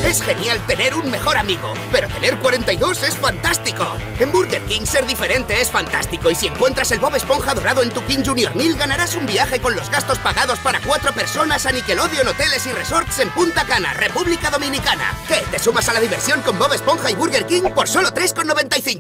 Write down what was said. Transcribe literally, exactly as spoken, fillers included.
Es genial tener un mejor amigo, pero tener cuarenta y dos es fantástico. En Burger King ser diferente es fantástico y si encuentras el Bob Esponja dorado en tu King Junior Meal ganarás un viaje con los gastos pagados para cuatro personas a Nickelodeon Hoteles y Resorts en Punta Cana, República Dominicana. ¿Qué? ¿Te sumas a la diversión con Bob Esponja y Burger King por solo tres con noventa y cinco?